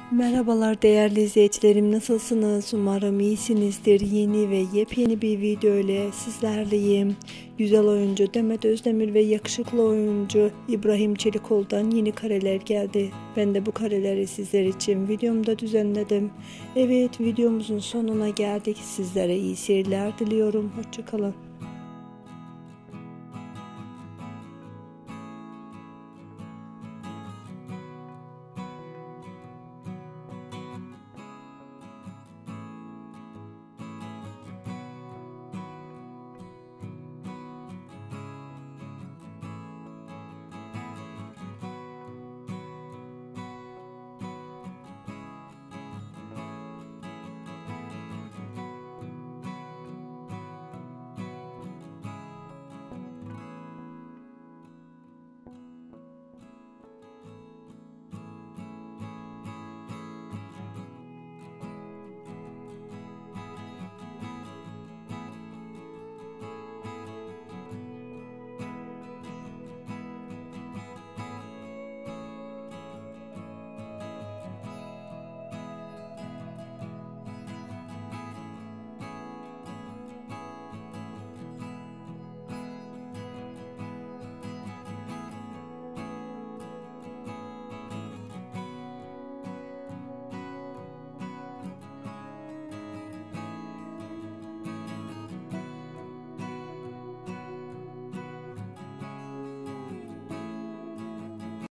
Merhabalar değerli izleyicilerim, nasılsınız? Umarım iyisinizdir. Yeni ve yepyeni bir video ile sizlerleyim. Güzel oyuncu Demet Özdemir ve yakışıklı oyuncu İbrahim Çelikoğlu'dan yeni kareler geldi. Ben de bu kareleri sizler için videomda düzenledim. Evet, videomuzun sonuna geldik. Sizlere iyi seyirler diliyorum. Hoşça kalın.